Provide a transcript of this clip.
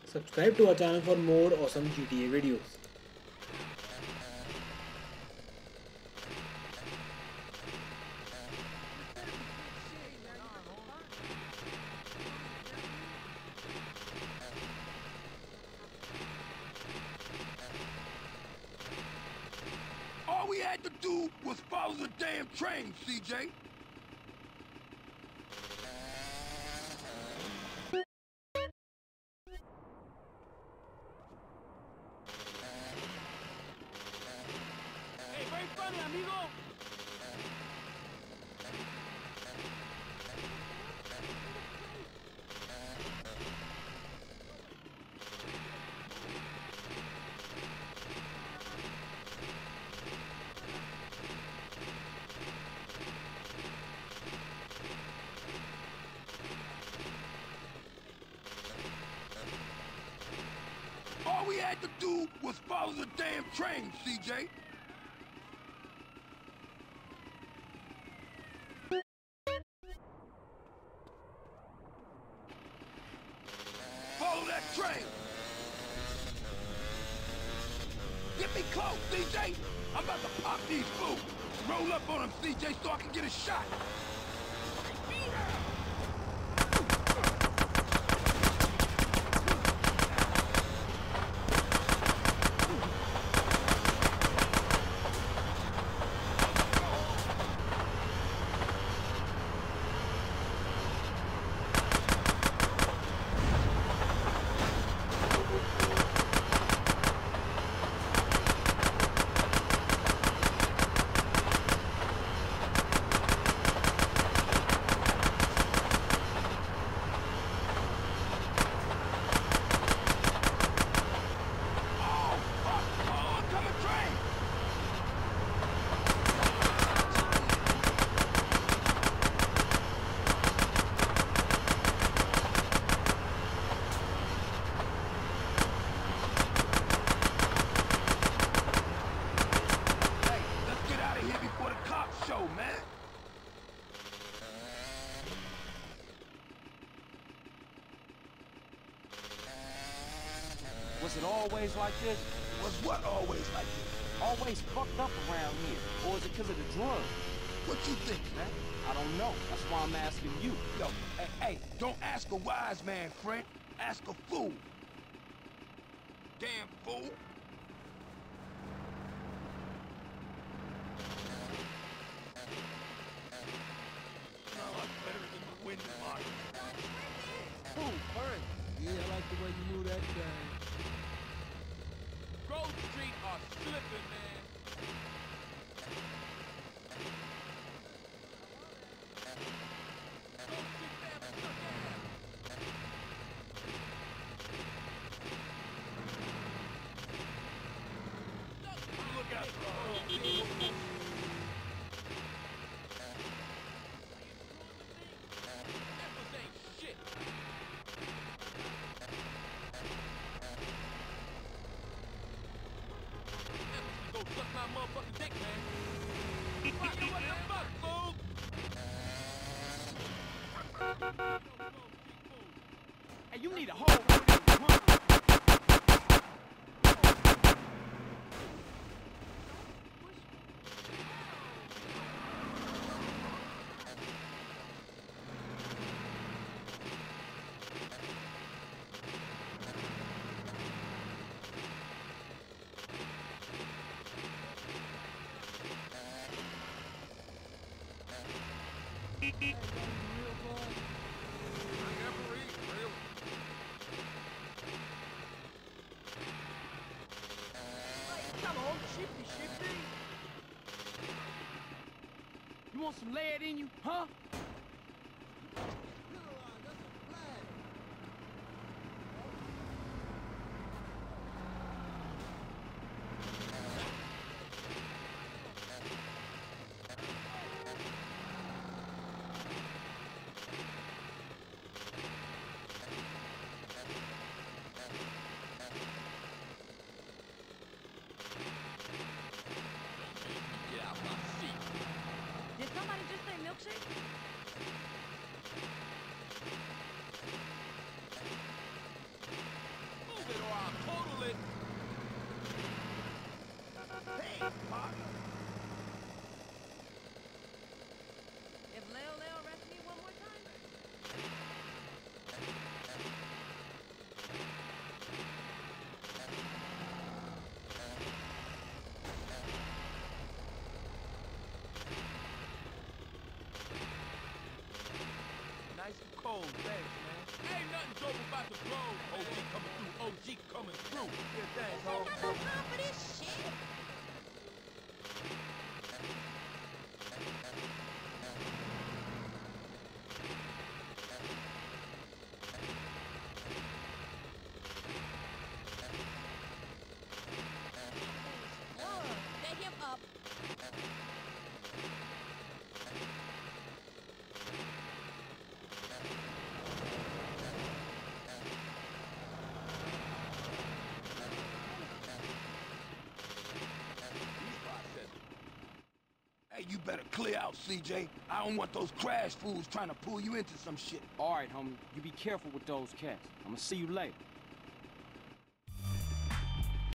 Subscribe to our channel for more awesome GTA videos. All we had to do was follow the damn train, CJ. Hey, very funny, amigo. All we had to do was follow the damn train, CJ. Follow that train. Get me close, CJ. I'm about to pop these fools. Roll up on them, CJ, so I can get a shot. Was it always like this? Was what always like this? Always fucked up around here? Or is it because of the drugs? What you think, man? I don't know. That's why I'm asking you. Yo, hey, don't ask a wise man, friend. Ask a fool. Damn fool. Sound like better than the wind in my... Ooh, hurry. Yeah, I like the way you move that thing. Grove Street are slipping, man. Grove Street, man, stuck ass. Look out. Apples ain't shit. Go suck my motherfucking dick, man. What the fuck, fool? Hey, you need a hole over there, huh? You want some lead in you, huh? Get out my seat. Did somebody just say milkshake? Oh, thanks, man. Ain't nothing dope about the road. OG coming through, OG coming through. Yeah, thanks, Ain't homie. got no time for this shit. Let him up. Hey, you better clear out, CJ. I don't want those crash fools trying to pull you into some shit. All right, homie. You be careful with those cats. I'ma see you later.